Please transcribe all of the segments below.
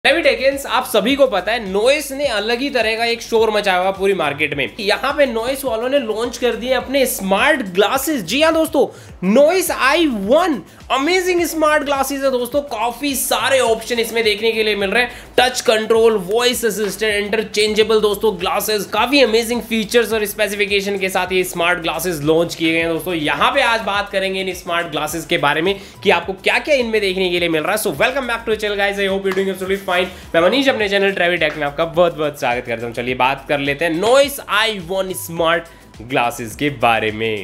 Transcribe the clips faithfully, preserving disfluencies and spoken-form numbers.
Takes आप सभी को पता है नॉइस ने अलग ही तरह का एक शोर मचाया हुआ पूरी मार्केट में। यहाँ पे नॉइस वालों ने लॉन्च कर दिए अपने स्मार्ट ग्लासेस। जी हाँ दोस्तों, noise I one amazing smart glasses है दोस्तों। काफी सारे ऑप्शन इसमें देखने के लिए मिल रहे हैं, touch control, voice assistant, interchangeable दोस्तों ग्लासेस, काफी अमेजिंग फीचर्स और स्पेसिफिकेशन के साथ ये स्मार्ट ग्लासेस लॉन्च किए गए हैं दोस्तों। यहाँ पे आज बात करेंगे इन स्मार्ट ग्लासेस के बारे में कि आपको क्या क्या इनमें देखने के लिए मिल रहा है। So welcome back to channel guys, I hope you doing absolutely fine. मैं मनीष अपने चैनल ट्रेवी टेक में आपका बहुत बहुत स्वागत करता हूं। चलिए बात कर लेते हैं Noise I one smart glasses के बारे में।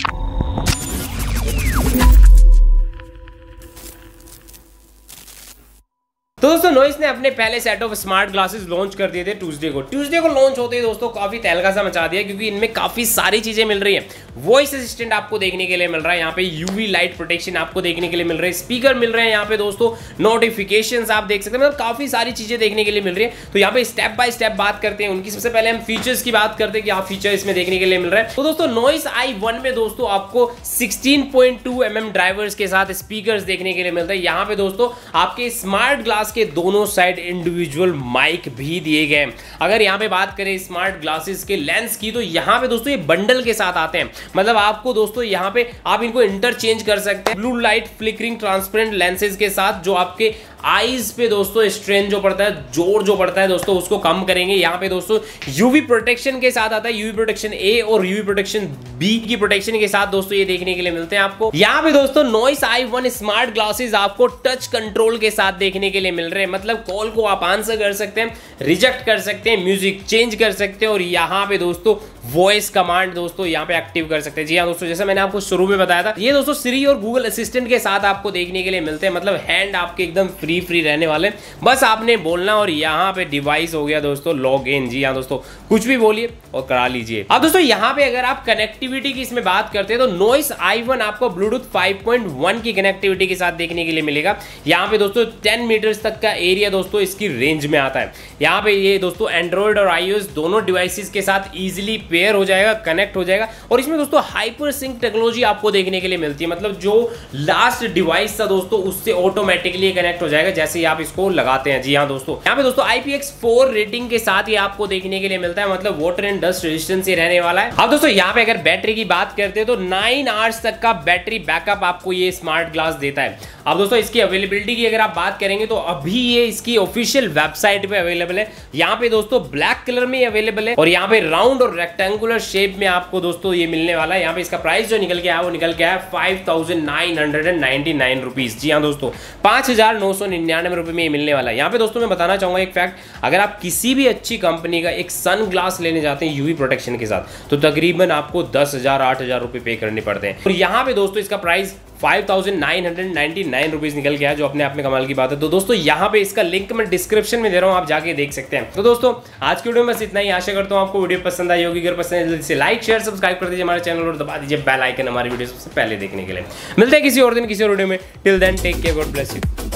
तो दोस्तों नॉइस ने अपने पहले set of smart glasses launch कर दिए थे ट्यूसडे को। ट्यूसडे को लॉन्च होते ही दोस्तों काफी तहलका सा मचा दिया, क्योंकि इनमें काफी सारी चीजें मिल रही हैं। वॉइस असिस्टेंट आपको देखने के लिए मिल रहा है, यहाँ पे यूवी लाइट प्रोटेक्शन आपको देखने के लिए मिल रहे हैं, स्पीकर मिल रहे हैं यहाँ पे दोस्तों, नोटिफिकेशंस आप देख सकते हैं, मतलब काफी सारी चीजें देखने के लिए मिल रही है। तो यहाँ पे स्टेप बाय स्टेप बात करते हैं उनकी। सबसे पहले हम फीचर्स की बात करते हैं कि आप फीचर इसमें देखने के लिए मिल रहा है। तो दोस्तों नॉइस आई वन में दोस्तों आपको sixteen point two M M drivers के साथ स्पीकर देखने के लिए मिलता है। यहाँ पे दोस्तों आपके स्मार्ट ग्लास के दोनों साइड इंडिविजुअल माइक भी दिए गए हैं। अगर यहां पे बात करें स्मार्ट ग्लासेस के लेंस की, तो यहां पे दोस्तों ये बंडल के साथ आते हैं, मतलब आपको दोस्तों यहां पे आप इनको इंटरचेंज कर सकते हैं blue light flickering transparent lenses के साथ, जो आपके आईज पे दोस्तों स्ट्रेन जो पड़ता है, जोर जो पड़ता है दोस्तों, उसको कम करेंगे। यहाँ पे दोस्तों यूवी प्रोटेक्शन के साथ आता है, यूवी प्रोटेक्शन ए और यूवी प्रोटेक्शन बी की प्रोटेक्शन के साथ दोस्तों ये देखने के लिए मिलते हैं आपको। यहाँ पे दोस्तों noise I one smart glasses आपको टच कंट्रोल के साथ देखने के लिए मिल रहे हैं, मतलब कॉल को आप आंसर कर सकते हैं, रिजेक्ट कर सकते हैं, म्यूजिक चेंज कर सकते हैं, और यहाँ पे दोस्तों वॉइस कमांड दोस्तों यहाँ पे एक्टिव कर सकते हैं। जी हाँ दोस्तों, जैसे मैंने आपको शुरू में बताया था, ये दोस्तों सिरी और गूगल असिस्टेंट के साथ आपको देखने के लिए मिलते हैं, मतलब हैंड आपके एकदम फ्री फ्री रहने वाले, बस आपने बोलना और यहाँ पे डिवाइस हो गया दोस्तों लॉग इन। जी हाँ दोस्तों, कुछ भी बोलिए और करा लीजिए। अब दोस्तों यहाँ पे अगर आप कनेक्टिविटी की इसमें बात करते हैं, तो नॉइस आई वन आपको ब्लूटूथ फाइव पॉइंट वन की कनेक्टिविटी के साथ देखने के लिए मिलेगा। यहाँ पे दोस्तों टेन मीटर्स तक का एरिया दोस्तों इसकी रेंज में आता है। यहाँ पे ये दोस्तों एंड्रॉइड और आईओएस दोनों डिवाइसेस के साथ इजीली पेयर हो जाएगा, कनेक्ट हो जाएगा, और इसमें दोस्तों हाइपर सिंक टेक्नोलॉजी आपको देखने के लिए मिलती है, मतलब जो लास्ट डिवाइस था दोस्तों उससे ऑटोमेटिकली कनेक्ट हो जाएगा जैसे ही आप इसको लगाते हैं। जी हाँ दोस्तों, यहाँ पे दोस्तों I P X four rating के साथ ये आपको देखने के लिए मिलता है, मतलब वाटर एंड डस्ट रेजिस्टेंस ये रहने वाला है। अब दोस्तों यहाँ पे अगर बैटरी की बात करते हैं, तो नाइन आवर्स तक का बैटरी बैकअप आपको ये स्मार्ट ग्लास देता है। अब दोस्तों इसकी अवेलेबिलिटी की अगर आप बात करेंगे, तो अभी ये इसकी ऑफिशियल वेबसाइट पे अवेलेबल है। यहाँ पे दोस्तों ब्लैक कलर में अवेलेबल है, और यहाँ पे राउंड और रेक्टेंगुलर शेप में आपको दोस्तों ये मिलने वाला है। यहाँ पे इसका प्राइस जो निकल के आया वो निकल के आया five thousand nine hundred and ninety nine rupees. जी हाँ दोस्तों, पांच हजार नौ सौ निन्यानवे रुपए में ये मिलने वाला है। यहाँ पे दोस्तों मैं बताना चाहूंगा एक फैक्ट, अगर आप किसी भी अच्छी कंपनी का एक सन ग्लास लेने जाते हैं यूवी प्रोटेक्शन के साथ, तो तकरीबन आपको दस हजार आठ हजार रुपए पे करने पड़ते हैं, और यहाँ पे दोस्तों इसका price five thousand nine hundred ninety nine rupees निकल गया, जो अपने आप में कमाल की बात है। तो दोस्तों यहाँ पे इसका लिंक मैं डिस्क्रिप्शन में दे रहा हूँ, आप जाके देख सकते हैं। तो दोस्तों आज की वीडियो में बस इतना ही, आशा करता हूँ आपको वीडियो पसंद आई होगी। अगर पसंद है जल्दी से लाइक शेयर सब्सक्राइब कर दीजिए हमारे चैनल, और दबा दीजिए बेल आइकन हमारी वीडियो सबसे पहले देखने के लिए। मिलते हैं किसी और दिन किसी और वीडियो में। Till then take care, God bless you.